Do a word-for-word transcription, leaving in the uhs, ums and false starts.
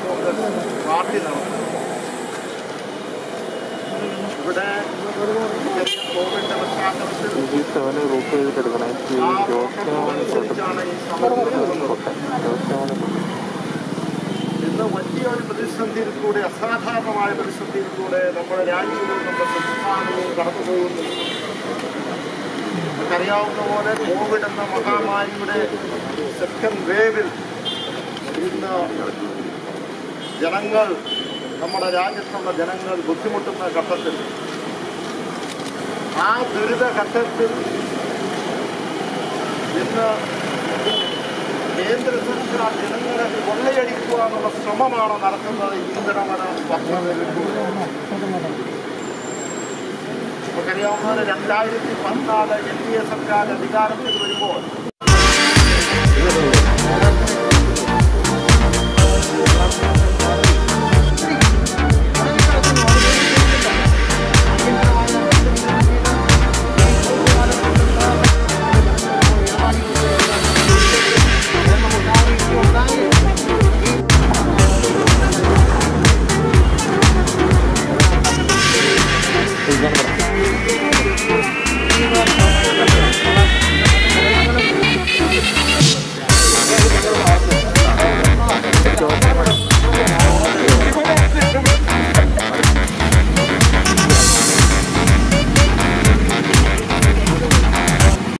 Congress party നടത്തുന്നത്. ഇവിടെ കോവിഡിന്റെ പശ്ചാത്തലത്തിൽ ഇന്ന് വലിയൊരു പ്രതിസന്ധിയിൽ കൂടെ, അസാധാരണമായ പ്രതിസന്ധിയിൽ കൂടെ നമ്മുടെ രാജ്യവും നമ്മുടെ സംസ്ഥാനവും കടന്നുപോകുന്നു. നമുക്കറിയാവുന്ന പോലെ കോവിഡ് എന്ന മഹാമാരിയുടെ സെക്കൻഡ് വേവിൽ ഇന്ന് ജനങ്ങൾ, നമ്മുടെ രാജ്യത്തുള്ള ജനങ്ങൾ ബുദ്ധിമുട്ടുന്ന ഘട്ടത്തിൽ, ആ ദുരിത ഘട്ടത്തിൽ ഇന്ന് കേന്ദ്ര സർക്കാർ ജനങ്ങളെ കൊള്ളയടിക്കുക എന്നുള്ള ശ്രമമാണ് നടത്തുന്നത്. ഇന്ധനമന പദ്ധതിയിലൂടെ നമുക്കറിയാവുന്ന രണ്ടായിരത്തി പതിനാല് എൻ ഡി എ സർക്കാർ അധികാരത്തിൽ വരുമ്പോൾ